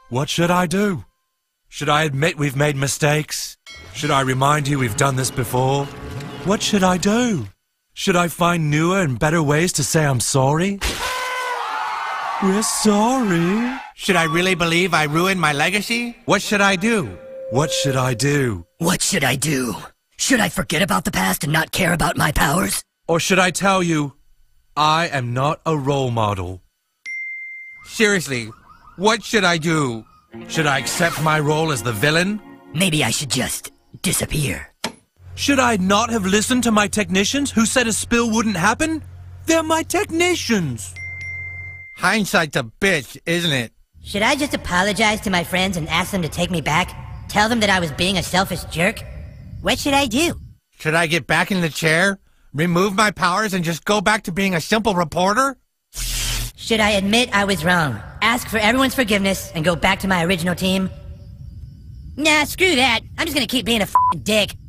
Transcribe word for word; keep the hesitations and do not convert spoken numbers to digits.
What should I do? Should I admit we've made mistakes? Should I remind you we've done this before? What should I do? Should I find newer and better ways to say I'm sorry? We're sorry. Should I really believe I ruined my legacy? What should I do? What should I do? What should I do? Should I forget about the past and not care about my powers? Or should I tell you, I am not a role model? Seriously, what should I do? Should I accept my role as the villain? Maybe I should just disappear. Should I not have listened to my technicians who said a spill wouldn't happen? They're my technicians. Hindsight's a bitch, isn't it? Should I just apologize to my friends and ask them to take me back? Tell them that I was being a selfish jerk? What should I do? Should I get back in the chair, remove my powers, and just go back to being a simple reporter? Should I admit I was wrong, ask for everyone's forgiveness, and go back to my original team? Nah, screw that. I'm just gonna keep being a f***ing dick.